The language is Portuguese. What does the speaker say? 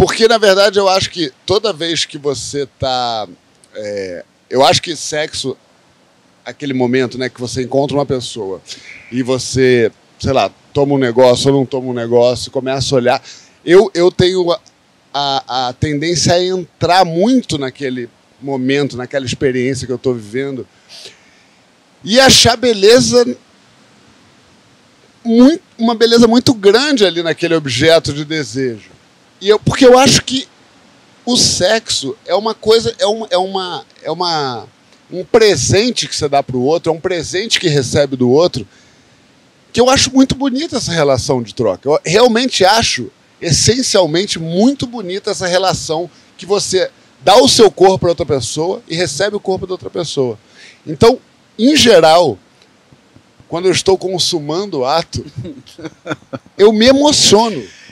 Porque, na verdade, eu acho que toda vez que você tá... eu acho que sexo, aquele momento, né, que você encontra uma pessoa e você, sei lá, toma um negócio ou não toma um negócio, começa a olhar... Eu tenho a tendência a entrar muito naquele momento, naquela experiência que eu estou vivendo e achar beleza... uma beleza muito grande ali naquele objeto de desejo. Porque eu acho que o sexo é uma coisa, um presente que você dá para o outro, é um presente que recebe do outro, que eu acho muito bonita essa relação de troca. Eu realmente acho, essencialmente, muito bonita essa relação que você dá o seu corpo para outra pessoa e recebe o corpo da outra pessoa. Então, em geral, quando eu estou consumando o ato, eu me emociono.